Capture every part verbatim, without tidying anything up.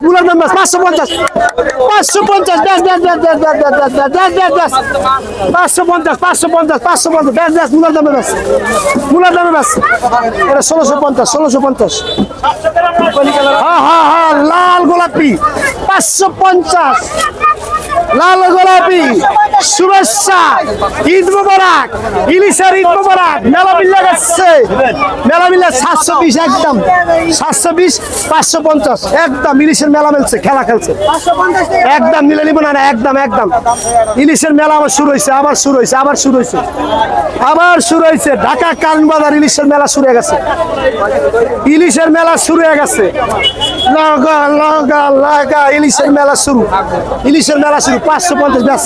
মুলার দাম ব্যাস পাঁচশো পঞ্চাশ পাঁচশো পঞ্চাশ ব্যাস ব্যাস ব্যাস ব্যাস ব্যাস ব্যাস ব্যাস ব্যাস ব্যাস ব্যাস পাঁচশো পঞ্চাশ পাঁচশো পঞ্চাশ পাঁচশো পঞ্চাশ ব্যাস ব্যাস মুলার দামে ব্যাস মুলার দামে ব্যাস এটা ষোলোশো পঞ্চাশ ষোলোশো পঞ্চাশ হ্যাঁ হ্যাঁ হ্যাঁ লাল গোলাপি পাঁচশো পঞ্চাশ লাল গোলাপি শুভেচ্ছা ঈদ মোবারক ইলিশের ঈদ মোবারক মেলা মিল্লা গেছে মেলা মিল্লা সাতশো বিশ একদম সাতশো বিশ পাঁচশো পঞ্চাশ একদম ইলিশের মেলা মেলছে খেলা খেলছে একদম মিলে নিব না একদম একদম ইলিশের মেলা আবার শুরু হয়েছে আবার শুরু হয়েছে আবার শুরু হয়েছে আবার শুরু হয়েছে ঢাকা কারণ বাজার ইলিশের মেলা শুরু হয়ে গেছে ইলিশের মেলা শুরু হয়ে গেছে লাগা লাগা লাগা ইলিশের মেলা শুরু ইলিশের মেলা শুরু পাঁচশো পঞ্চাশ ব্যাস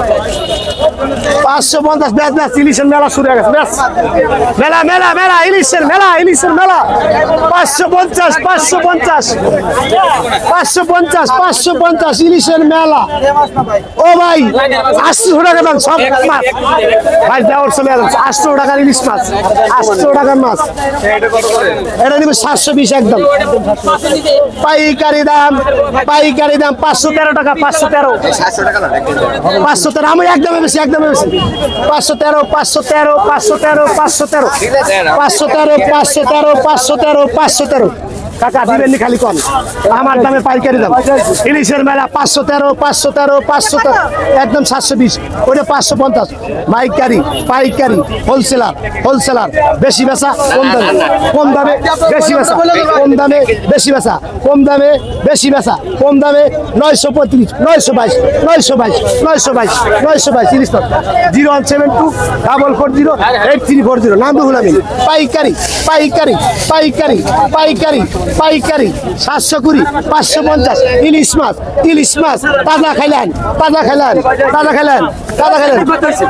পাঁচশো পঞ্চাশ ব্যাস ব্যাস ইলিশের মেলা শুরু হয়ে গেছে ব্যাস মেলা মেলা মেলা ইলিশের মেলা ইলিশের মেলা পাঁচশো পঞ্চাশ পাঁচশো পঞ্চাশ পাঁচশো পঞ্চাশ পাঁচশো পঞ্চাশ ইলিশের মেলা ও ভাই আটশো টাকা দাম সব মাছ ভাই দেওয়ার চলে যাচ্ছে আটশো টাকার ইলিশ মাছ আটশো টাকার মাছ এটা নিবে সাতশো বিশ একদম পাইকারি দাম পাইকারি দাম পাঁচশো তেরো টাকা পাঁচশো তেরো পাঁচশো তেরো আমি একদমই বেশি একদমই বেশি পাঁচশো তেরো পাঁচশো তেরো পাঁচশো তেরো পাঁচশো তেরো পাঁচশো তেরো পাঁচশো তেরো পাঁচশো তেরো পাঁচশো তেরো কাকা দিবেননি খালি কম আমার দামে পাইকারি দাম ইলিশের মেলা পাঁচশো তেরো পাঁচশো তেরো পাঁচশো তেরো একদম সাতশো বিশ ওটা পাঁচশো পঞ্চাশ পাইকারি পাইকারি হোলসেলার হোলসেলার বেশি বেচা কম দামে কম দামে বেশি বেচা কম দামে বেশি বেচা কম দামে বেশি বেচা কম দামে নয়শো পঁয়ত্রিশ নয়শো বাইশ নয়শো বাইশ নয়শো বাইশ নয়শো বাইশ ইলিশ zero one seven two double four zero eight three four zero নাম রুহুল আমিন পাইকারি পাইকারি পাইকারি পাইকারি পাইকারি সাতশো কুড়ি পাঁচশো পঞ্চাশ ইলিশ মাছ ইলিশ মাছ তাজা খাইলেন তাজা খাইলেন তাজা খাইলেন তাজা খাইলেন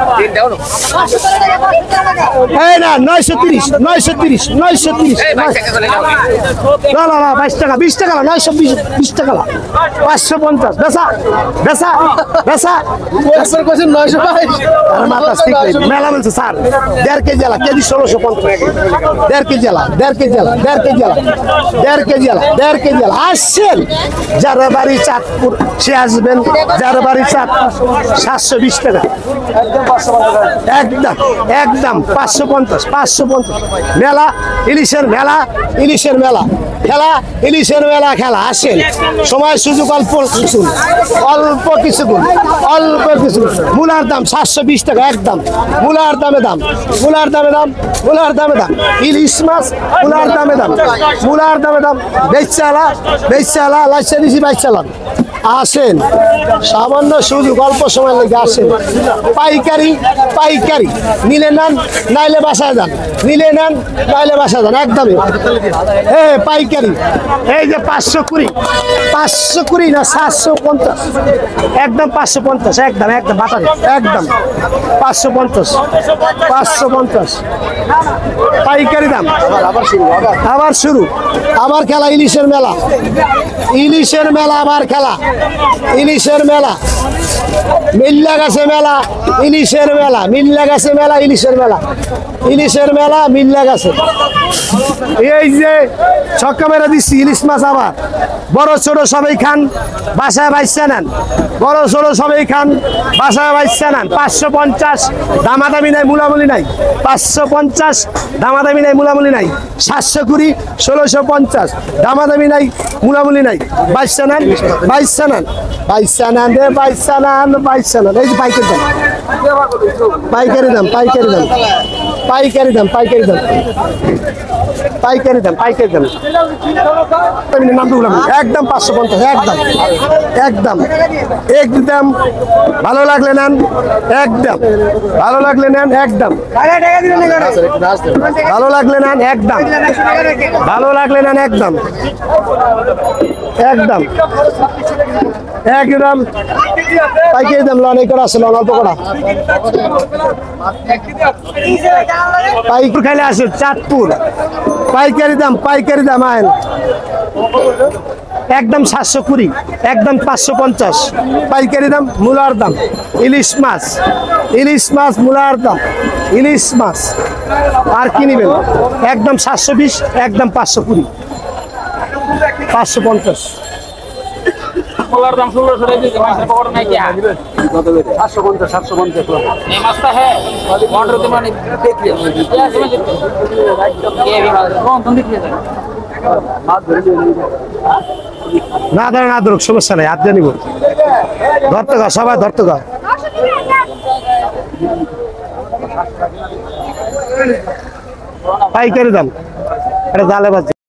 এই না নয়শো তিরিশ নয়শো তিরিশ নয়শো তিরিশ না না না বাইশ টাকা বিশ টাকা নয়শো বিশ বিশ টাকা পাঁচশো পঞ্চাশ বেসা বেসা বেসা নয়শো বাইশ মেলা বলছে স্যার দেড় কেজি আলা কেজি ষোলোশো পঞ্চাশ দেড় কেজি আলা দেড় কেজি আলা দেড় কেজি আলা দেড় কেজি আলা দেড় কেজি আলা আসছেন যার বাড়ি চাঁদপুর সে আসবেন যার বাড়ি চাঁদপুর সাতশো বিশ টাকা একদম একদম পাঁচশো পঞ্চাশ পাঁচশো পঞ্চাশ মেলা ইলিশের মেলা ইলিশের মেলা খেলা ইলিশের মেলা খেলা আসেন সময় সুযোগ অল্প কিছু অল্প কিছুক্ষণ অল্প কিছু মুলার দাম সাতশো বিশ টাকা একদম মুলার দামে দাম মুলার দামে দাম মুলার দামে দাম ইলিশ মাছ মুলার দামে দাম মুলার দামে দাম বেচালা বেচালা লাইসা দিছি বাইচালাম আসেন সামান্য সুযোগ অল্প সময় লেগে আসেন পাইকারি পাইকারি নিলে নেন নাইলে বাসায় যান নিলে নেন নাইলে বাসায় যান একদমই হ্যাঁ পাইকারি এই যে পাঁচশো কুড়ি পাঁচশো কুড়ি না সাতশো পঞ্চাশ একদম পাঁচশো পঞ্চাশ একদম একদম বাটা একদম পাঁচশো পঞ্চাশ পাঁচশো পঞ্চাশ পাইকারি দাম আবার শুরু আবার শুরু আবার খেলা ইলিশের মেলা ইলিশের মেলা আবার খেলা ইলিশের মেলা মিল্লা গাছে মেলা ইলিশের মেলা মিল্লা গাছে মেলা ইলিশের মেলা ইলিশের মেলা মিল্লা গাছে এই যে ছক্কা মেরা দিচ্ছি ইলিশ মাছ আবার বড় ছোট সবাই খান বাসায় বাইসা নেন বড় ছোট সবাই খান বাসায় বাইসা নেন পাঁচশো পঞ্চাশ দামাদামি নাই মুলামুলি নাই পাঁচশো পঞ্চাশ দামাদামি নাই মুলামুলি নাই সাতশো কুড়ি ষোলোশো পঞ্চাশ দামাদামি নাই মুলামুলি নাই বাইসা নেন বাইসা নেন বাইসা নেন রে বাইসা নেন বাইসা নেন এই যে পাইকারি দাম পাইকারি দাম পাইকারি দাম পাইকারি দাম পাইকারি দাম পাইকারি দাম পাইকারি দাম নাম বললাম একদম পাঁচশো পঞ্চাশ একদম একদম একদম ভালো লাগলে নেন একদম ভালো লাগলে নেন একদম ভালো লাগলে নেন একদম ভালো লাগলে নেন একদম একদম একদম পাইকারি দাম লন এই করা আছে লন অল্প করা পাইকারি খাইলে আসে চাঁদপুর পাইকারি দাম পাইকারি দাম আইন একদম সাতশো কুড়ি একদম পাঁচশো পঞ্চাশ পাইকারি দাম মুলার দাম ইলিশ মাছ ইলিশ মাছ মুলার দাম ইলিশ মাছ আর কি নেবেন একদম সাতশো বিশ একদম পাঁচশো কুড়ি পাঁচশো পঞ্চাশ পোলার দাম ষোলোশো টাকা দিয়েছে মাছের পকড় নাই কি সাতশো পঞ্চাশ সাতশো পঞ্চাশ এই মাছটা হ্যাঁ অর্ডার তো মানে দেখি কে ভি মাছ কোন তুমি দেখি না ধরে না ধরুক সমস্যা নাই হাত দিয়ে নিব ধরতে গা সবাই ধরতে গা পাইকারি দাম এটা জালে বাজছে